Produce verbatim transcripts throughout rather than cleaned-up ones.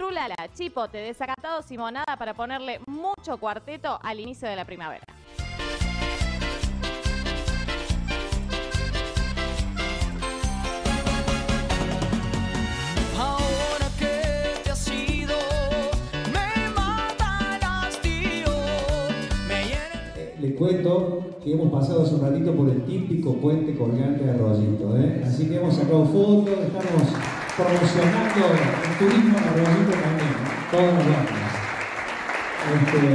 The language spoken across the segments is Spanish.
Trulala, Chipote, Desacatados y Monada para ponerle mucho cuarteto al inicio de la primavera. Ahora que te has ido, me mata el hastío, me llena... Eh, le cuento que hemos pasado hace un ratito por el típico puente colgante de Arroyito, ¿eh? Así que hemos sacado fotos, estamos promocionando el turismo en Arroyito también, todas las bandas. Este,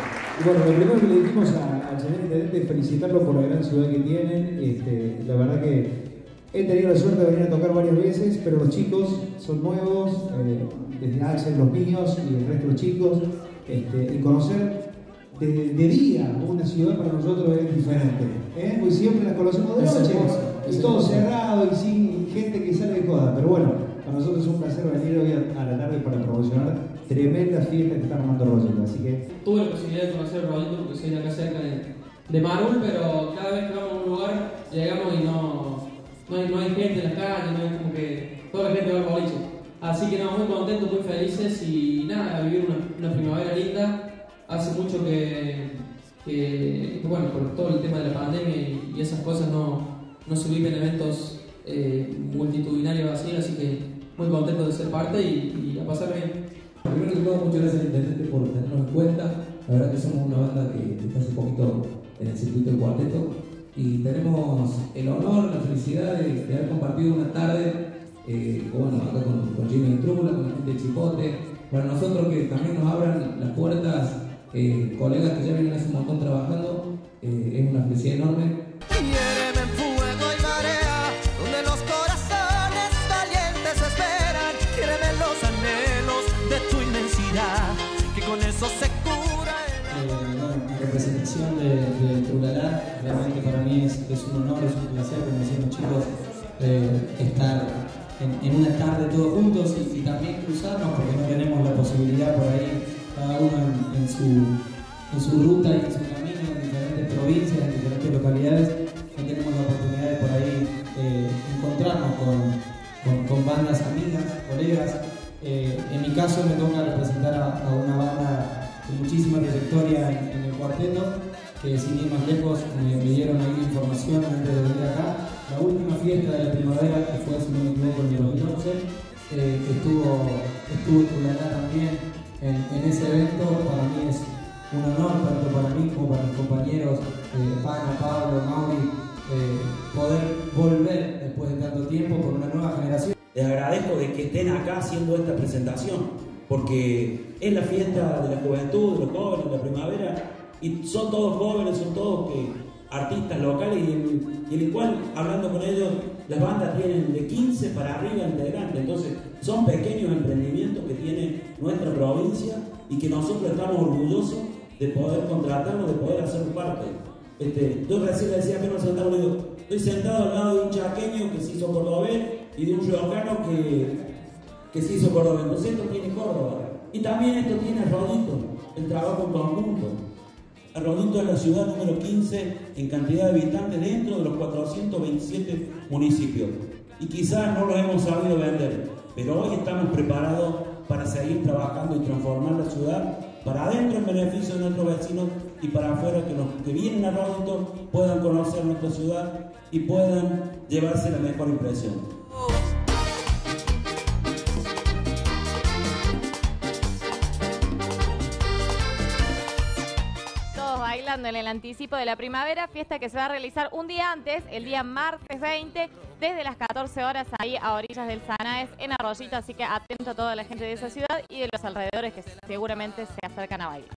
y bueno, lo primero que le dijimos a, al señor intendente es felicitarlo por la gran ciudad que tienen. Este, la verdad que he tenido la suerte de venir a tocar varias veces, pero los chicos son nuevos, eh, desde Axel, los míos y el resto de los chicos, este, y conocer de, de día una ciudad para nosotros es diferente, ¿eh? Pues siempre la conocemos de noche, y todo cerrado y sin gente que sale de joda, pero bueno, para nosotros es un placer venir hoy a, a la tarde para promocionar tremenda fiesta que está armando Arroyito, así que... Tuve la posibilidad de conocer Arroyito porque soy de acá cerca de, de Marul, pero cada vez que vamos a un lugar llegamos y no, no, hay, no hay gente en las calles, no hay como que toda la gente va al boliche. Así que no, muy contentos, muy felices y nada, a vivir una, una primavera linda. Hace mucho que, que, que, bueno, por todo el tema de la pandemia y, y esas cosas no, no se viven eventos eh, multitudinarios así, así que muy contentos de ser parte y, y a pasar bien. Primero que todo, muchas gracias al intendente por tenernos en cuenta. La verdad que somos una banda que está hace poquito en el circuito del cuarteto y tenemos el honor, la felicidad de, de haber compartido una tarde eh, bueno, acá con, con Jimmy Trula, con la gente de Chipote. Para nosotros que también nos abran las puertas, eh, colegas que ya vienen hace un montón trabajando, eh, es una felicidad enorme. Hiéreme en fuego y marea, donde los corazones valientes esperan. Hiéreme los anhelos de tu inmensidad, que con eso se cura el... Eh, bueno, en representación de, de Trulala, realmente para mí es, es un honor, es un placer, como decían los chicos, eh, estar en, en una tarde todos juntos y, y también cruzarnos, porque no tenemos la posibilidad por ahí, cada uno en, en, su, en su ruta y en su camino, en diferentes provincias, en diferentes localidades, no tenemos la oportunidad de por ahí eh, encontrarnos con, con, con bandas amigas, colegas. Eh, en mi caso me toca representar a, a una banda de muchísima trayectoria en, en el cuarteto, que sin ir más lejos me, me dieron ahí información antes de venir acá. La última fiesta de la primavera, que fue, si no me equivoco, en el dos mil once, eh, estuvo, estuvo Trulala también en, en ese evento. Para mí es un honor, tanto para mí como para mis compañeros, eh, Pana, Pablo, Mauri, eh, poder volver después de tanto tiempo por una nueva generación. Les agradezco de que estén acá haciendo esta presentación, porque es la fiesta de la juventud, de los jóvenes, de la primavera, y son todos jóvenes, son todos que, artistas locales, y en, y en el cual, hablando con ellos, las bandas tienen de quince para arriba integrantes, entonces son pequeños emprendimientos que tiene nuestra provincia y que nosotros estamos orgullosos de poder contratarlos, de poder hacer parte. Este, yo recién le decía que no sentado, le digo, estoy sentado al lado de un chaqueño que se hizo cordobés y de un riojano que, que se hizo cordobés. Entonces esto tiene Córdoba. Y también esto tiene Arroyito, el trabajo en conjunto. Arroyito es la ciudad número quince en cantidad de habitantes dentro de los cuatrocientos veintisiete municipios. Y quizás no lo hemos sabido vender, pero hoy estamos preparados para seguir trabajando y transformar la ciudad para adentro en beneficio de nuestros vecinos y para afuera, que los que vienen a Arroyito puedan conocer nuestra ciudad y puedan llevarse la mejor impresión. Bailando en el anticipo de la primavera, fiesta que se va a realizar un día antes, el día martes veinte, desde las catorce horas ahí a orillas del Sanaes en Arroyito, así que atento a toda la gente de esa ciudad y de los alrededores que seguramente se acercan a bailar.